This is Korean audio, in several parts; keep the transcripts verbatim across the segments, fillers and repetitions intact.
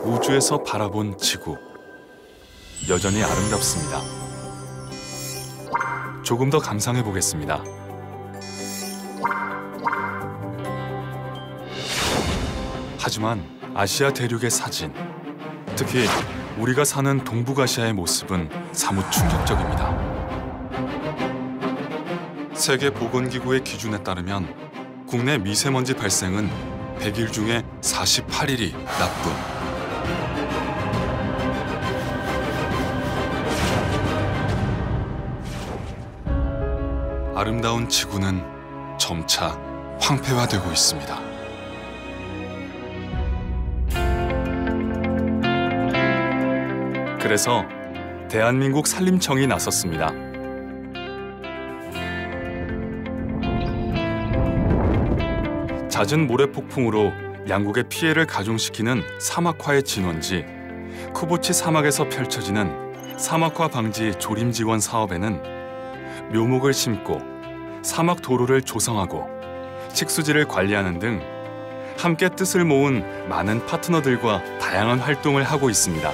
우주에서 바라본 지구. 여전히 아름답습니다. 조금 더 감상해 보겠습니다. 하지만 아시아 대륙의 사진, 특히 우리가 사는 동북아시아의 모습은 사뭇 충격적입니다. 세계보건기구의 기준에 따르면 국내 미세먼지 발생은 백 일 중에 사십팔 일이 나쁨. 아름다운 지구는 점차 황폐화되고 있습니다. 그래서 대한민국 산림청이 나섰습니다. 잦은 모래폭풍으로 양국의 피해를 가중시키는 사막화의 진원지 쿠보치 사막에서 펼쳐지는 사막화 방지 조림 지원 사업에는 묘목을 심고 사막 도로를 조성하고 식수지를 관리하는 등 함께 뜻을 모은 많은 파트너들과 다양한 활동을 하고 있습니다.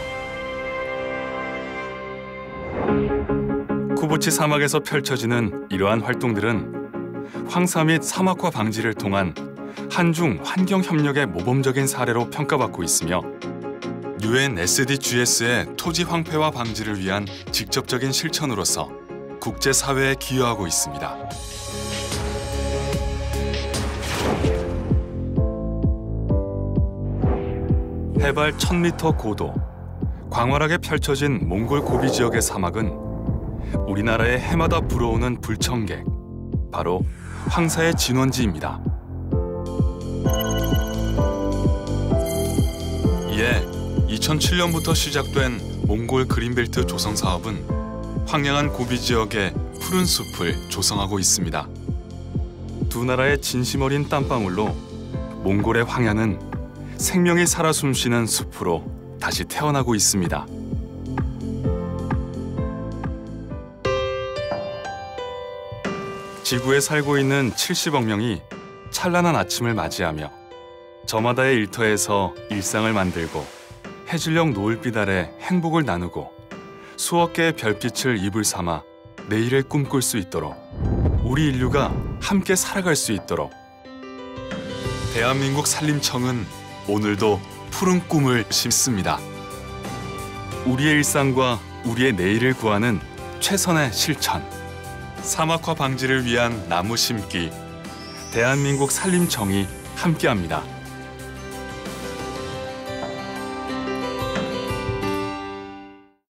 쿠보치 사막에서 펼쳐지는 이러한 활동들은 황사 및 사막화 방지를 통한 한중 환경 협력의 모범적인 사례로 평가받고 있으며 유엔 에스디지스의 토지 황폐화 방지를 위한 직접적인 실천으로서 국제사회에 기여하고 있습니다. 해발 천 미터 고도, 광활하게 펼쳐진 몽골 고비 지역의 사막은 우리나라의 해마다 불어오는 불청객, 바로 황사의 진원지입니다. 이에 이천칠 년부터 시작된 몽골 그린벨트 조성 사업은 황량한 고비 지역에 푸른 숲을 조성하고 있습니다. 두 나라의 진심 어린 땀방울로 몽골의 황야는 생명이 살아 숨쉬는 숲으로 다시 태어나고 있습니다. 지구에 살고 있는 칠십억 명이 찬란한 아침을 맞이하며 저마다의 일터에서 일상을 만들고 해질녘 노을빛 아래 행복을 나누고 수억 개의 별빛을 이불 삼아 내일을 꿈꿀 수 있도록 우리 인류가 함께 살아갈 수 있도록 대한민국 산림청은 오늘도 푸른 꿈을 심습니다. 우리의 일상과 우리의 내일을 구하는 최선의 실천. 사막화 방지를 위한 나무 심기. 대한민국 산림청이 함께합니다.